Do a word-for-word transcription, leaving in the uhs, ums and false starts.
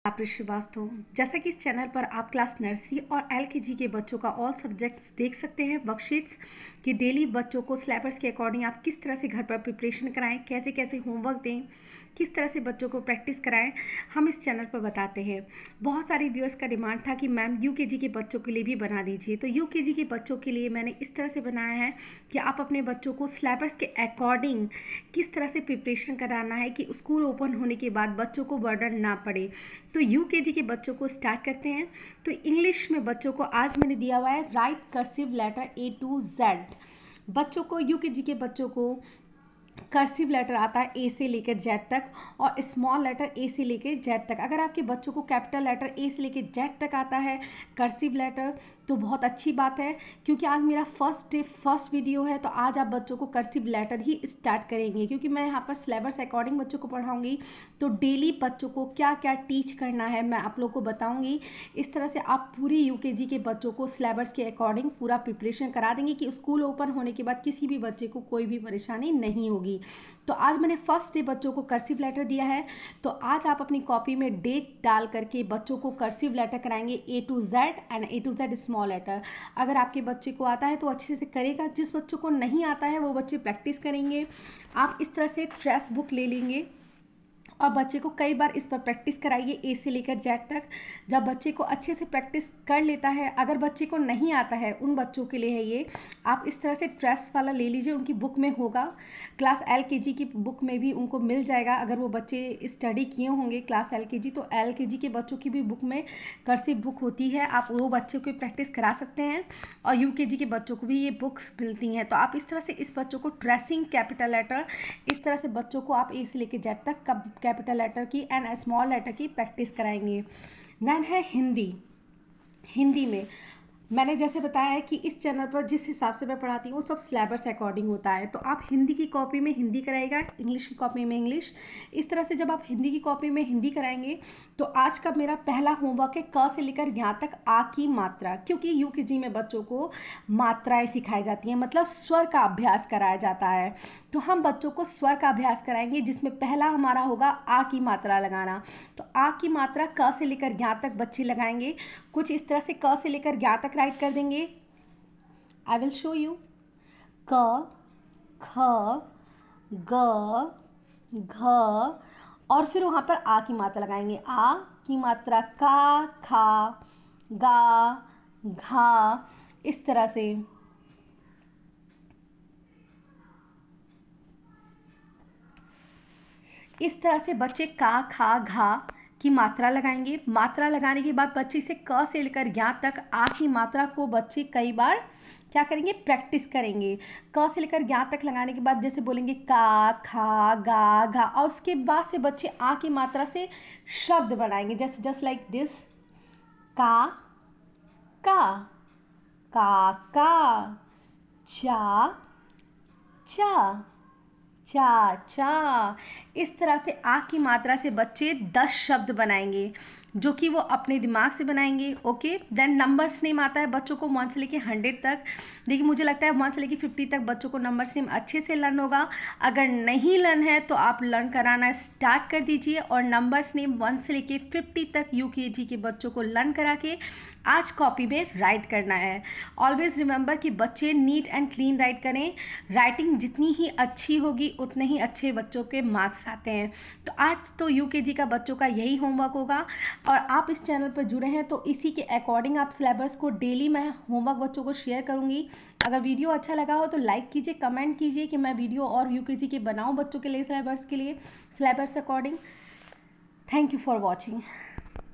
आपरी श्रीवास्तव। जैसा कि इस चैनल पर आप क्लास नर्सरी और एलकेजी के बच्चों का ऑल सब्जेक्ट्स देख सकते हैं। वर्कशीट्स कि डेली बच्चों को सिलेबस के अकॉर्डिंग आप किस तरह से घर पर प्रिपरेशन कराएं, कैसे कैसे होमवर्क दें, किस तरह से बच्चों को प्रैक्टिस कराएं, हम इस चैनल पर बताते हैं। बहुत सारे व्यूअर्स का डिमांड था कि मैम यूकेजी के बच्चों के लिए भी बना दीजिए, तो यूकेजी के बच्चों के लिए मैंने इस तरह से बनाया है कि आप अपने बच्चों को सिलेबस के अकॉर्डिंग किस तरह से प्रिपरेशन कराना है कि स्कूल ओपन होने के बाद बच्चों को बर्डन ना पड़े। तो यूकेजी के बच्चों को स्टार्ट करते हैं। तो इंग्लिश में बच्चों को आज मैंने दिया हुआ है write cursive letter A to Z. बच्चों को यूकेजी के बच्चों को कर्सिव लेटर आता है ए से लेकर जेड तक और स्मॉल लेटर ए से लेकर जेड तक। अगर आपके बच्चों को कैपिटल लेटर ए से लेकर जेड तक आता है कर्सिव लेटर तो बहुत अच्छी बात है, क्योंकि आज मेरा फर्स्ट डे फर्स्ट वीडियो है। तो आज आप बच्चों को कर्सिव लेटर ही स्टार्ट करेंगे, क्योंकि मैं यहाँ पर सिलेबस अकॉर्डिंग बच्चों को पढ़ाऊँगी। तो डेली बच्चों को क्या क्या टीच करना है मैं आप लोग को बताऊँगी। इस तरह से आप पूरी यूकेजी के बच्चों को सिलेबस के अकॉर्डिंग पूरा प्रिपरेशन करा देंगे कि स्कूल ओपन होने के बाद किसी भी बच्चे को कोई भी परेशानी नहीं होगी। तो आज मैंने फर्स्ट डे बच्चों को कर्सिव लेटर दिया है। तो आज आप अपनी कॉपी में डेट डाल करके बच्चों को कर्सिव लेटर कराएंगे A to Z and A to Z small letter. अगर आपके बच्चे को आता है तो अच्छे से करेगा, जिस बच्चों को नहीं आता है वो बच्चे प्रैक्टिस करेंगे। आप इस तरह से ट्रेस बुक ले लेंगे और बच्चे को कई बार इस पर प्रैक्टिस कराइए ए से लेकर जेड तक। जब बच्चे को अच्छे से प्रैक्टिस कर लेता है, अगर बच्चे को नहीं आता है उन बच्चों के लिए है ये, आप इस तरह से ट्रेस वाला ले लीजिए। उनकी बुक में होगा, क्लास एलकेजी की बुक में भी उनको मिल जाएगा। अगर वो बच्चे स्टडी किए होंगे क्लास एलकेजी तो एलकेजी के बच्चों की भी बुक में कर्सिव बुक होती है, आप वो बच्चों को प्रैक्टिस करा सकते हैं। और यूकेजी के बच्चों को भी ये बुक्स मिलती हैं। तो आप इस तरह से इस बच्चों को ट्रेसिंग कैपिटल लेटर इस तरह से बच्चों को आप ए से लेकर जेड तक कब कैपिटल लेटर की एंड स्मॉल लेटर की प्रैक्टिस कराएंगे। देन है हिंदी। हिंदी में मैंने जैसे बताया है कि इस चैनल पर जिस हिसाब से मैं पढ़ाती हूँ वो सब सिलेबस अकॉर्डिंग होता है। तो आप हिंदी की कॉपी में हिंदी कराएगा, इंग्लिश की कॉपी में इंग्लिश। इस तरह से जब आप हिंदी की कॉपी में हिंदी कराएंगे तो आज का मेरा पहला होमवर्क है क से लेकर यहाँ तक आ की मात्रा, क्योंकि यूकेजी में बच्चों को मात्राएं सिखाई जाती हैं, मतलब स्वर का अभ्यास कराया जाता है। तो हम बच्चों को स्वर का अभ्यास कराएंगे, जिसमें पहला हमारा होगा आ की मात्रा लगाना। तो आ की मात्रा क से लेकर यहाँ तक बच्चे लगाएंगे। कुछ इस तरह से क से लेकर यहाँ तक राइट कर देंगे। I will show you. क, ख, ग, घ और फिर वहाँ पर आ की मात्रा लगाएंगे। आ की मात्रा का, खा, गा, घा, इस तरह से। इस तरह से बच्चे का, खा, घा की मात्रा लगाएंगे। मात्रा लगाने के बाद बच्चे से क से लेकर यहाँ तक आ की मात्रा को बच्चे कई बार क्या करेंगे, प्रैक्टिस करेंगे। क से लेकर यहाँ तक लगाने के बाद जैसे बोलेंगे का, खा, गा, घा, और उसके बाद से बच्चे आ की मात्रा से शब्द बनाएंगे, जैसे जस्ट लाइक दिस। का, का, का, का, चा, चा, चा, चा। इस तरह से आ की मात्रा से बच्चे दस शब्द बनाएंगे, जो कि वो अपने दिमाग से बनाएंगे। ओके। देन नंबर्स नेम आता है बच्चों को वन से लेके हंड्रेड तक। देखिए मुझे लगता है वन से लेके फिफ्टी तक बच्चों को नंबर्स नेम अच्छे से लर्न होगा। अगर नहीं लर्न है तो आप लर्न कराना स्टार्ट कर दीजिए और नंबर्स नेम वन से लेके फिफ्टी तक यूकेजी के बच्चों को लर्न करा के आज कॉपी में राइट करना है। ऑलवेज रिमेंबर कि बच्चे नीट एंड क्लीन राइट करें। राइटिंग जितनी ही अच्छी होगी उतने ही अच्छे बच्चों के मार्क्स आते हैं। तो आज तो यूकेजी का बच्चों का यही होमवर्क होगा और आप इस चैनल पर जुड़े हैं तो इसी के अकॉर्डिंग आप सिलेबस को डेली मैं होमवर्क बच्चों को शेयर करूँगी। अगर वीडियो अच्छा लगा हो तो लाइक कीजिए, कमेंट कीजिए कि मैं वीडियो और यूकेजी के बनाऊँ बच्चों के लिए सिलेबस के लिए syllabus according. Thank you for watching.